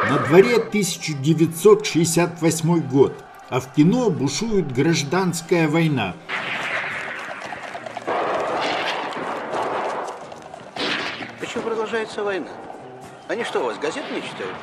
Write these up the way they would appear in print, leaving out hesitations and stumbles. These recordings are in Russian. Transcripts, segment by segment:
На дворе 1968 год, а в кино бушует гражданская война. Почему продолжается война? Они что, у вас газет не читают?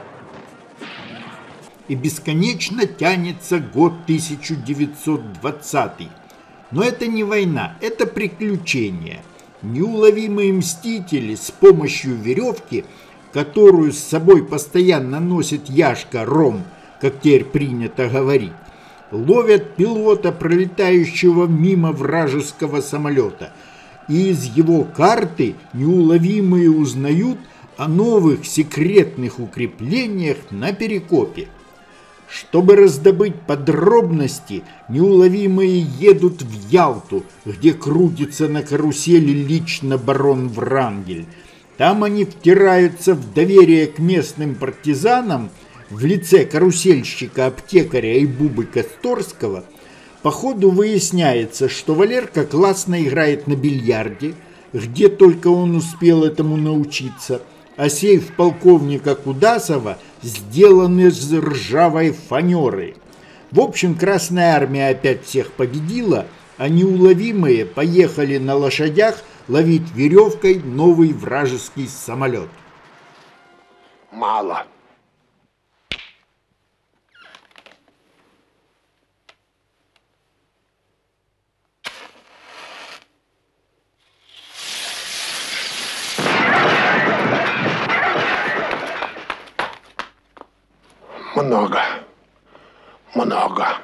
И бесконечно тянется год 1920. Но это не война, это приключение. Неуловимые мстители с помощью веревки, которую с собой постоянно носит Яшка Ром, как теперь принято говорить, ловят пилота, пролетающего мимо вражеского самолета. И из его карты неуловимые узнают о новых секретных укреплениях на Перекопе. Чтобы раздобыть подробности, неуловимые едут в Ялту, где крутится на карусели лично барон Врангель. Там они втираются в доверие к местным партизанам в лице карусельщика, аптекаря и Бубы Косторского. По ходу выясняется, что Валерка классно играет на бильярде, где только он успел этому научиться, а сейф полковника Кудасова сделан из ржавой фанеры. В общем, Красная Армия опять всех победила, а неуловимые поехали на лошадях ловить веревкой новый вражеский самолет. Мало. Много. Много.